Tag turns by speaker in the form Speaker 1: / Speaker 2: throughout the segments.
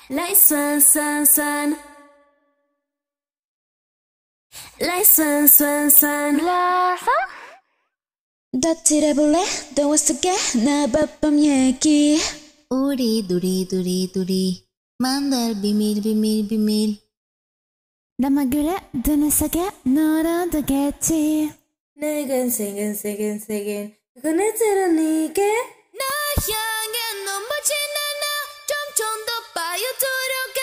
Speaker 1: Like swan, swan, swan. Like swan, swan, swan.
Speaker 2: 불러서
Speaker 3: 다트려볼래? Don't want to get 나 바쁜 얘기
Speaker 4: 우리 둘이 만날 비밀 비밀 비밀
Speaker 3: 나만 그래 눈을 속에 너라도 겠지
Speaker 1: 내겐 세겐 그네 들으니게
Speaker 4: 나 향해 넘어진 않아 점점 더 빠져들어가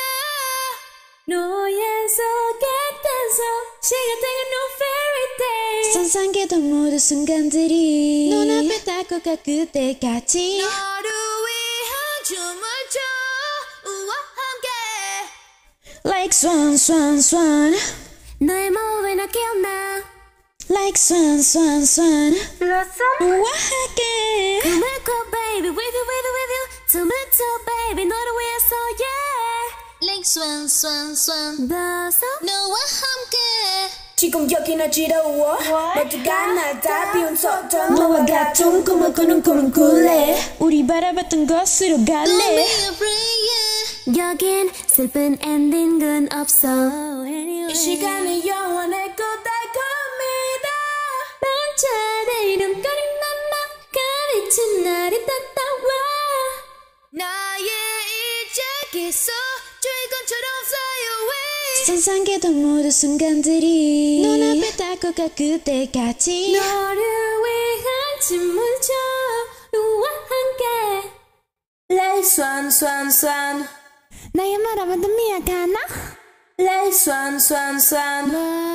Speaker 1: 너의 속에 댄서 시간탱은 no fairy tale
Speaker 3: 상상해도 모든 순간들이 눈앞에 닿고가 그때까지
Speaker 4: 너를 위한 춤을 춰 우와 함께
Speaker 3: Like swan swan swan
Speaker 1: 너의 몸에 나 기억나
Speaker 3: Like swan swan swan
Speaker 1: Blossom
Speaker 3: 우아하게
Speaker 1: 꿈을 꿔 baby with you 춤을 춰 baby 너를 위해서 yeah
Speaker 4: Like swan swan swan
Speaker 1: Dasom
Speaker 4: 너와 함께
Speaker 1: 지금 여기는 지러워 모두가 날 다 비웃었던 너와 같은 꿈을 꾸는 꿈은 꿀래
Speaker 3: 우리 바라봤던 곳으로
Speaker 4: Don't
Speaker 3: 갈래
Speaker 4: be afraid yeah
Speaker 1: 여긴 슬픈 엔딩은 없어 이 시간이 영원할 거다 겁니다 반짝이는 거리만마 가리친 날이 따따와
Speaker 4: 나의 일자기서 줄건처럼 fly away
Speaker 3: 상상해도 모든 순간들이 눈앞에 닿고가 그때까지
Speaker 1: 너를 위한 춤을 춰 우와 함께 Like swan swan swan
Speaker 3: 나의 말하면도 미약하나?
Speaker 1: Like swan swan swan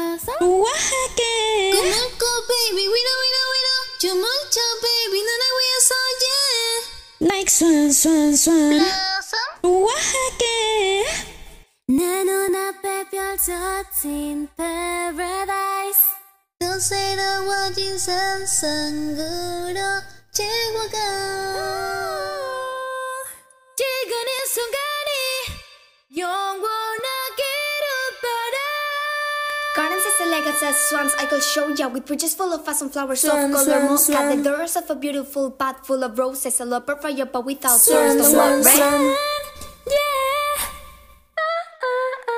Speaker 3: 우아하게
Speaker 4: 꿈을 꿔 baby 위로 춤을 춰 baby 너를 위해서 yeah
Speaker 3: Like swan swan swan
Speaker 4: Dasom
Speaker 3: 우아하게
Speaker 1: 내 눈앞에 펼쳐진 paradise
Speaker 4: 더 새로워진 상상으로 채워가 지금 이 순간이 영원하기를 바라
Speaker 2: Gardens is a legacy as swans I could show ya with bridges full of fast flowers
Speaker 1: Swan,
Speaker 2: of color
Speaker 1: swan,
Speaker 2: mocha
Speaker 1: swan.
Speaker 2: the doors of a beautiful path full of roses a love for you but without
Speaker 1: Swan,
Speaker 2: tears
Speaker 1: swan,
Speaker 2: don't worry
Speaker 1: swan.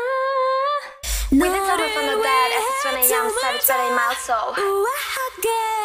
Speaker 2: With the photo from Odette as it's running young said it's running mild soul
Speaker 1: 우아하게